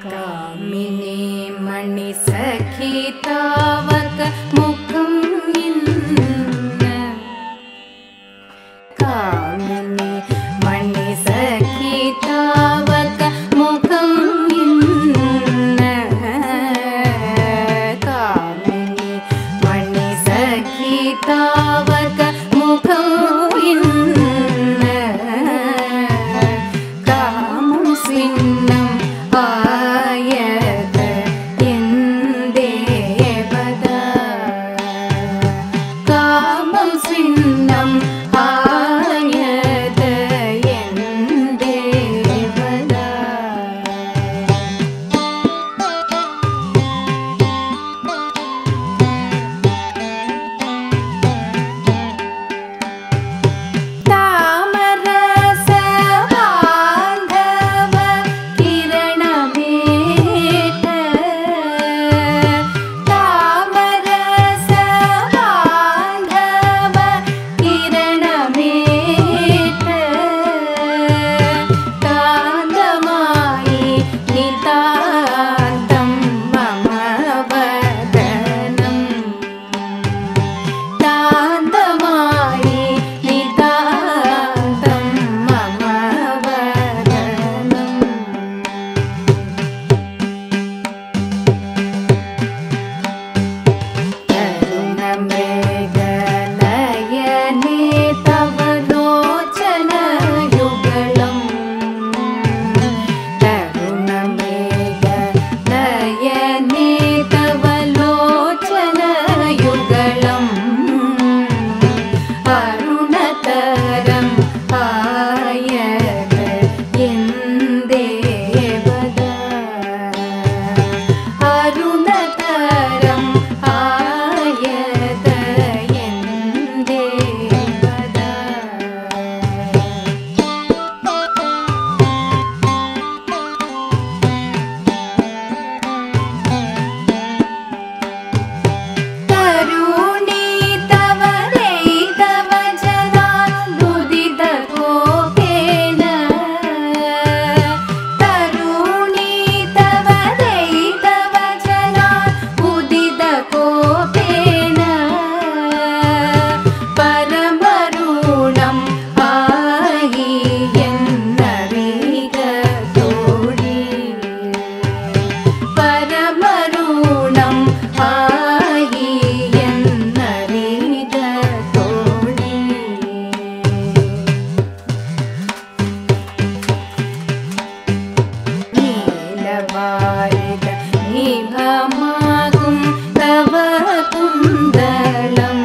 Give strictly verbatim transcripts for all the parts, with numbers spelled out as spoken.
कामिनी मणि सखी तावक मुखम इन्न कामिनी मणि सखी तावक मुखम इन्न कामिनी मणि सखी तावक मुखम इन्न कामं स्विन्नं आयत एन्देवद कामं स्विन्नं आयत एन्देवद तामरस बान्धव किरणमेट तामरस बान्धव किरणमेट कान्दमायि नितान्तं मम वदनं कान्दमायि नितान्तं मम वदनं तरुणमेघनयने तव लोचनयुगलं तरुणमेघनयने तव लोचनयुगलम् अरुणतरं आयत एन्देवद अरुणतरं आयत एन्देवद तरुणी तव रैतव जना दुदितकोपेन तरुणी तव रैतव जना उदितकोपेन परमरुणं आयि एन्नरिगतोडि परमरुणं आयि एन्नरिगतोडि नीलवारिद निभमागुं तव कुन्दलं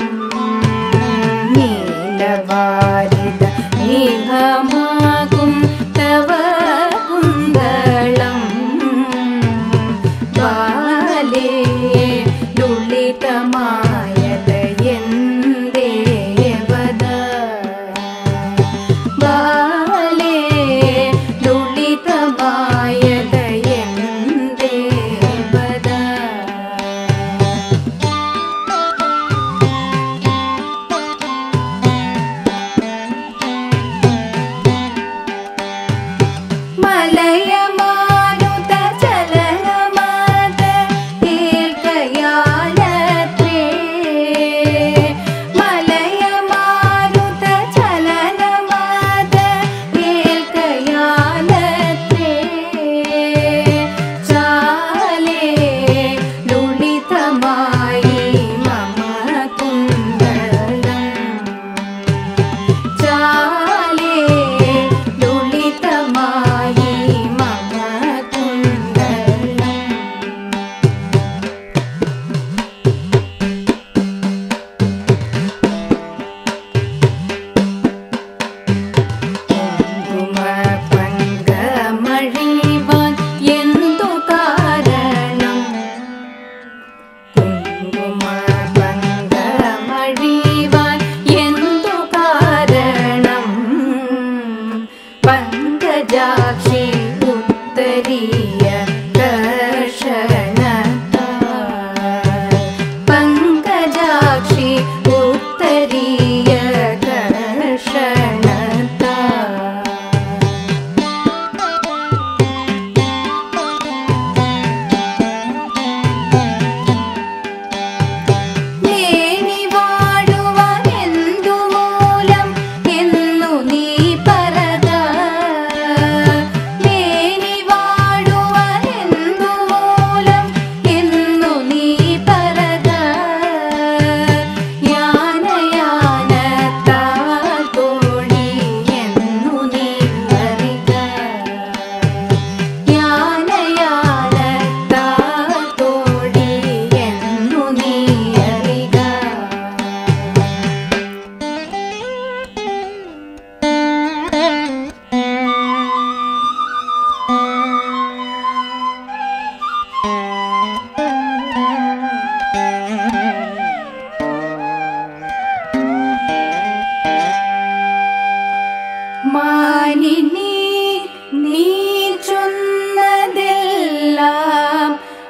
नीलवारिद निभमागुं तव कुन्दलं बाले लुलितमायत एन्देवद बाले लुलितमायत एन्देवद मलयमारुत चलनमाद केल्कयालत्रे मलयमारुत चलनमाद केल्कयालत्रे चाले लुलितमायि मम कुन्दलं चाले लुलितमायि मम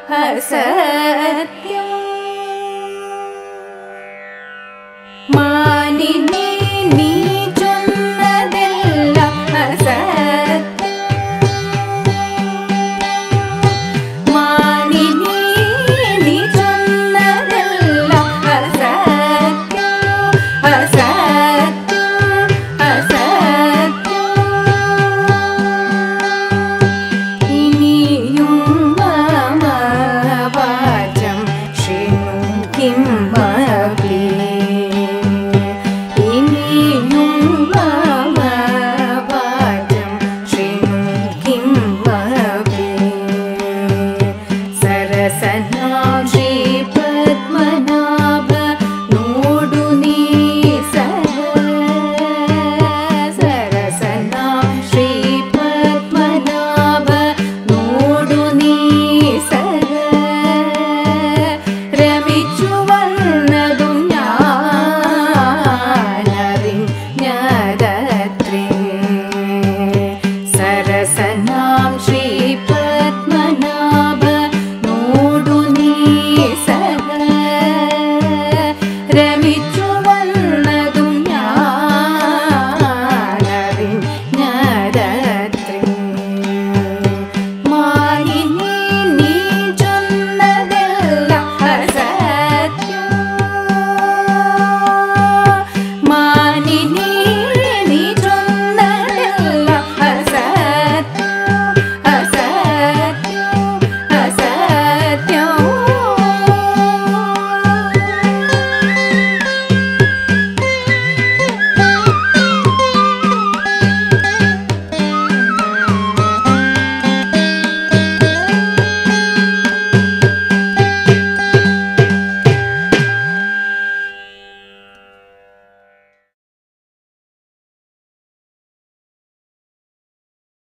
അസത്യം മാനിനി നീ ചൊന്നതെല്ലാം അസത്യം മാനിനി നീ ചൊന്നതെല്ലാം അസത്യം അസത്യം അസത്യം ഇനിയും മമ വാചം ശൃണു കിമപി ഇനിയും മമ വാചം ശൃണു കിമപി സരസനാം ശ്രീപത്മനാഭ നോടു നീ സഹ സരസനാം ശ്രീപത്മനാഭ നോടു നീ സഹ രമിച്ചു വന്നതും ഞാനറിഞ്ഞതത്രേ സരസനാം ശ്രീ